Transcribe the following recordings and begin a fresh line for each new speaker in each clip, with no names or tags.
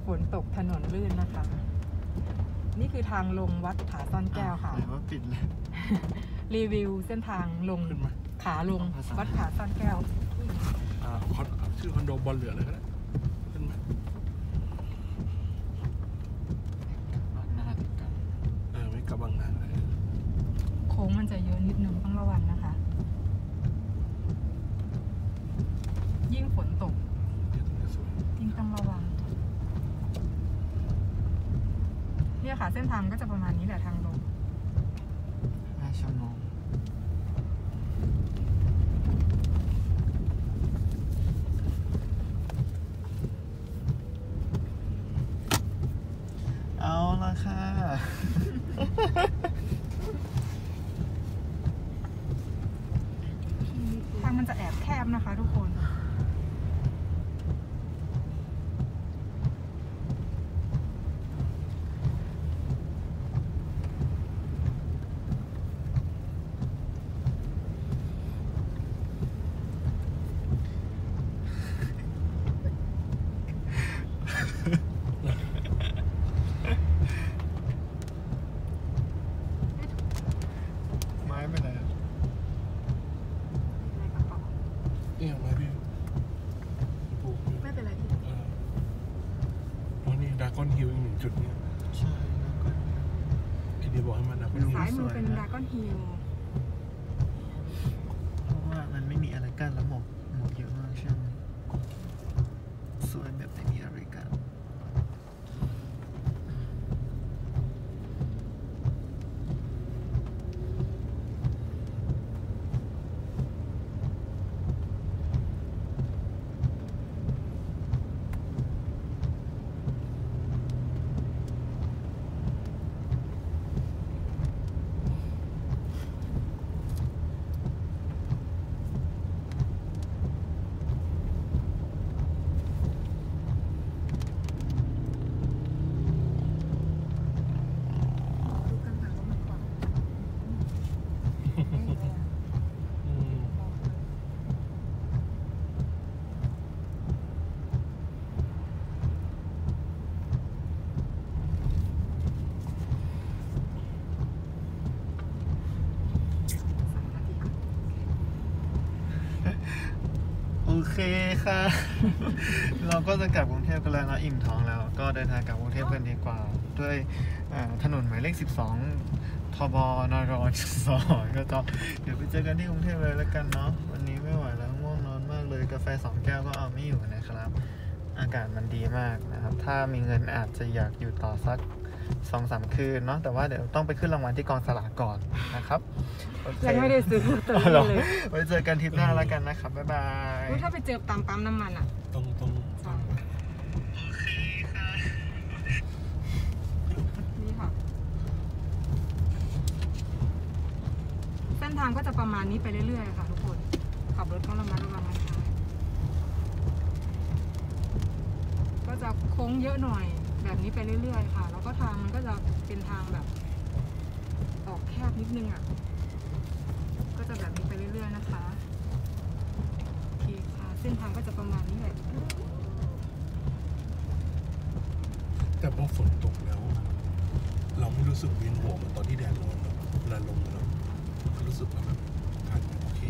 ฝนตกถนนลื่นนะคะนี่คือทางลงวัดผาซ่อนแก้วค่ะ
ไหนว่าปิดเลย
รีวิวเส้นทางลงขาลงวัดผาซ่อนแก้ว
ชื่อคอนโดบอลเหลืออะไรก็ได้ขึ้นมาไม่กระบังนาเลย
โค้งมันจะเยอะนิดนึงต้องระวังนะคะยิ่งฝนตกยิ่งต้องระวังเนี่ยค่ะเส้นทางก็จะประมาณนี้แหละทางลง
5 ชั่วโมงเอาละค่ะ
ทางมันจะแอบแคบนะคะทุกคน
ก้อนฮิลอีก1 จุดเนี่ย
ใช่
ไอเดียบอกให้มันนะ
ซ้ายมือเป็นดราก้อนฮิล
เพราะว่ามันไม่มีอะไรกั้นแล้วหมอกเยอะมากใช่ไหมสวยแบบไม่มีอะไรกั้นโอเคค่ะ เราก็จะกลับกรุงเทพกันแล้วนะอิ่มท้องแล้วก็เดินทางกลับกรุงเทพกันดีกว่าด้วยถนนหมายเลข 12 ทบนร.2 ก็จะเดี๋ยวไปเจอกันที่กรุงเทพเลยแล้วกันเนาะวันนี้ไม่ไหวแล้วง่วงนอนมากเลยกาแฟ2 แก้วก็เอาไม่อยู่นะครับอากาศมันดีมากนะครับถ้ามีเงินอาจจะอยากอยู่ต่อสัก 2-3 คืนเนาะแต่ว่าเดี๋ยวต้องไปขึ้นรางวัลที่กองสลากก่อนนะครับ
ยังไม่ได้ซื้อตัวเลย
ไว้เจอกันทริปหน้าแล้วกันนะครับบ๊ายบาย
ถ้าไปเจอตามปั๊มน้ำมันอ่ะ
ตรงโ
อเคค่ะ
นี่ค่ะเส้นทางก็จะประมาณนี้ไปเรื่อยๆค่ะทุกคนขับรถต้องระมัดระวังนะคะก็จะโค้งเยอะหน่อยแบบนี้ไปเรื่อยๆค่ะแล้วก็ทางมันก็จะเป็นทางแบบออกแคบนิดนึงอ่ะก็จะแบบนี้ไปเรื่อยๆนะคะโอเคค่ะเส้นทางก็จะประมาณนี้แหละ
แต่พอฝนตกแล้วเราไม่รู้สึกวินหัวเหมือนตอนที่แดดร้อนเวลาลงแล้วรู้สึกแบบการโอเค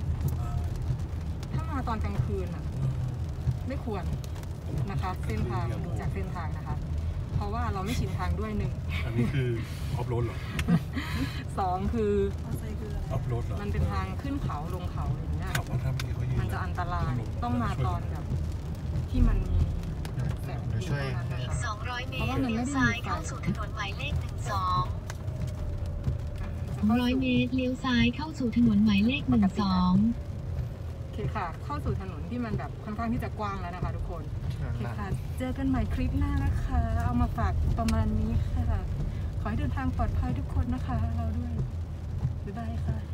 ถ้ามาตอนกลางคืนอ่ะไม่ควรนะคะเส้นทางดูจากเส้นทางนะคะเพราะว่าเราไม่ชินทางด้วย1
อันนี้คือออฟโรดเหรอ
2คือ
ออฟโรดเหรอ
มันเป็นทางขึ้นเขาลงเขาอย่างเงี้ยมันจะอันตรายต้องมาตอนแบบที่มันมีแบบ
อีก
200 เมตรเลี้ยวซ้ายเข้าสู่ถนนหมายเลข 12 200 เมตรเลี้ยวซ้ายเข้าสู่ถนนหมายเลข 12
โอเคค่ะเข้าสู่ถนนที่มันแบบค่อนข้างที่จะกว้างแล้วนะคะทุกคนโอเคค่ะเจอกันใหม่คลิปหน้านะคะเอามาฝากประมาณนี้ค่ะขอให้เดินทางปลอดภัยทุกคนนะคะเราด้วยบ๊ายบายค่ะ